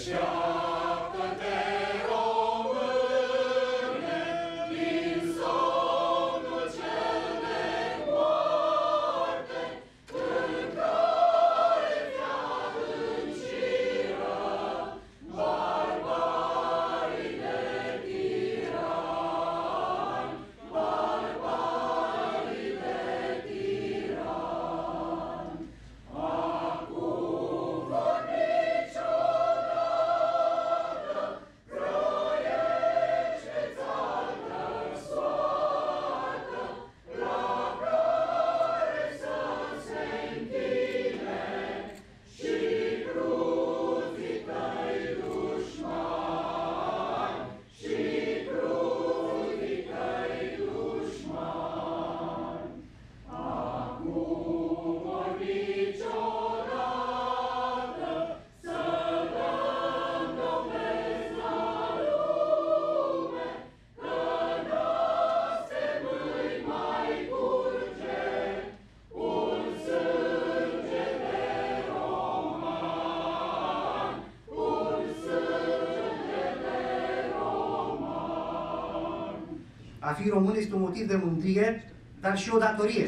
A fi român este un motiv de mândrie, dar și o datorie.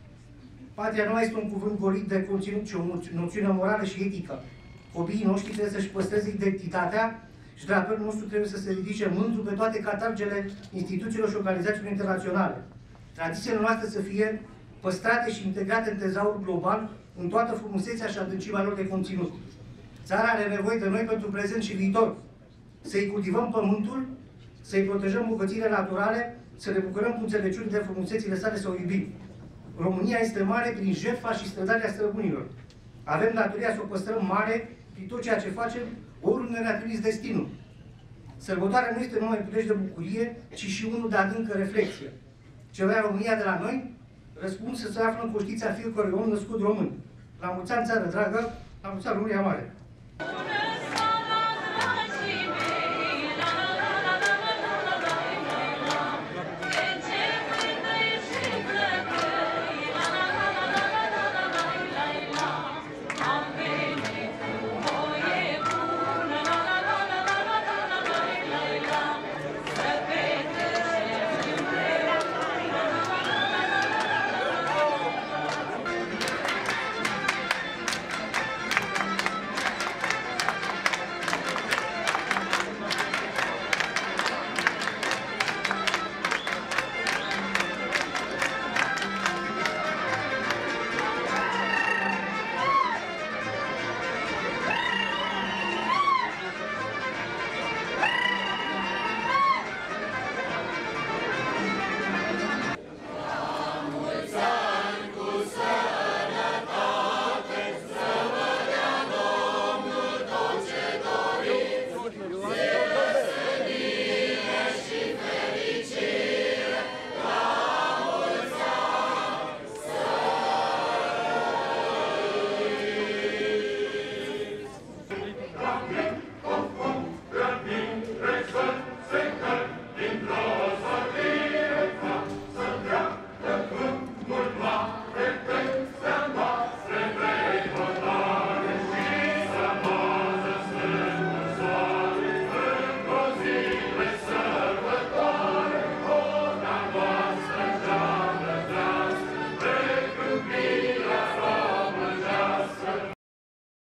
Patria nu este un cuvânt golit de conținut, ci o noțiune morală și etică. Copiii noștri trebuie să-și păstreze identitatea și drapelul nostru trebuie să se ridice mândru pe toate catargele instituțiilor și organizațiilor internaționale. Tradițiile noastre să fie păstrate și integrate în tezaurul global, în toată frumusețea și adâncimea lor de conținut. Țara are nevoie de noi pentru prezent și viitor. Să-i cultivăm pământul, să-i protejăm bogățiile naturale, să ne bucurăm cu înțelepciune de frumusețile sale, să o iubim. România este mare prin jertfa și strădania străbunilor. Avem datoria să o păstrăm mare prin tot ceea ce facem, oriunde ne-a trimis destinul. Sărbătoarea nu este numai prilej de bucurie, ci și unul de adâncă reflexie. Ce vrea România de la noi? Răspunsul se află în conștiința fiecărui om născut român. La mulți ani, țară dragă, la mulți ani, România mare!